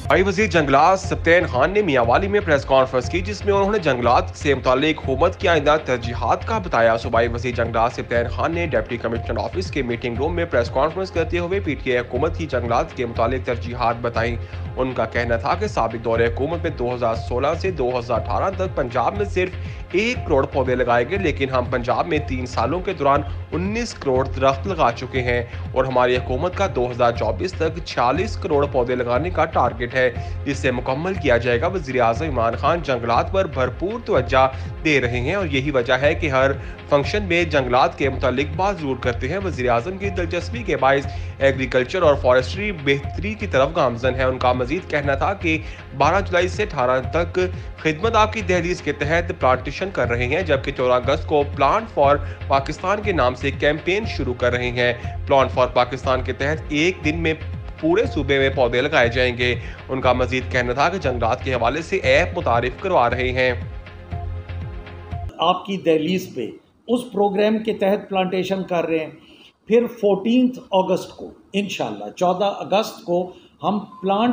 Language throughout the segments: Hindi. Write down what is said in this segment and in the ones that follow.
सूबाई वज़ीर जंगलात सप्तान खान ने मियांवाली में प्रेस कॉन्फ्रेंस की, जिसमें उन्होंने जंगलात से मुतालिक हुकूमत की आइंदा तरजीहात का बताया। सूबाई वज़ीर जंगलात सप्तान खान ने डिप्टी कमिश्नर ऑफिस के मीटिंग रूम में प्रेस कॉन्फ्रेंस करते हुए PTI हुकूमत की जंगलात के मुतालिक तरजीहात बताई। उनका कहना था कि साबिक दौरे हुकूमत में 2016 से 2018 तक पंजाब में सिर्फ 1 करोड़ पौधे लगाए गए, लेकिन हम पंजाब में 3 सालों के दौरान 19 करोड़ दरख्त लगा चुके हैं और हमारी हुकूमत का 2024 तक 46 करोड़ पौधे लगाने का टारगेट है, जिसे मुकम्मल किया जाएगा। वज़ीर आज़म इमरान खान जंगलात पर भरपूर तवज्जो दे रहे हैं और यही वजह है कि हर फंक्शन में जंगलात के मुतालिक बात जरूर करते हैं। वज़ीर आज़म की दिलचस्पी के बायस एग्रीकल्चर और फॉरेस्ट्री बेहतरी की तरफ गामजन है। उनका मजीद कहना था कि 12 जुलाई से 18 तक खिदमत आपकी दहलीज के तहत प्लांटेशन कर रहे हैं, जबकि 14 अगस्त को प्लांट फॉर पाकिस्तान के नाम से कैंपेन शुरू कर रहे हैं। प्लांट फॉर पाकिस्तान के तहत एक दिन में पूरे सूबे में पौधे लगाए जाएंगे। उनका मजीद कहना था कि जंगलात के हवाले से ऐप मुतारिफ करवा रहे हैं। आपकी दहलीज पे उस प्रोग्राम के तहत प्लांटेशन कर रहे हैं। फिर 14 अगस्त को इंशाल्लाह 14 अगस्त को हम प्लांट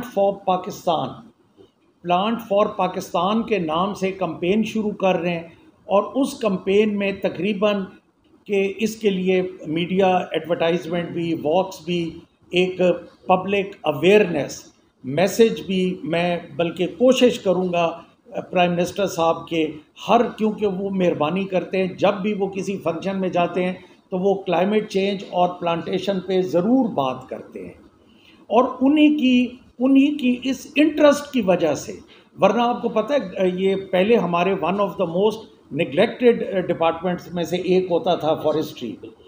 फॉर पाकिस्तान के नाम से कैंपेन शुरू कर रहे हैं और उस कैंपेन में तकरीबन कि इसके लिए मीडिया एडवर्टाइजमेंट भी, वॉक्स भी, एक पब्लिक अवेयरनेस मैसेज भी मैं बल्कि कोशिश करूँगा प्राइम मिनिस्टर साहब के क्योंकि वो मेहरबानी करते हैं, जब भी वो किसी फंक्शन में जाते हैं तो वो क्लाइमेट चेंज और प्लांटेशन पे ज़रूर बात करते हैं और उन्हीं की इस इंटरेस्ट की वजह से, वरना आपको पता है ये पहले हमारे one of the most neglected departments में से एक होता था फॉरेस्ट्री।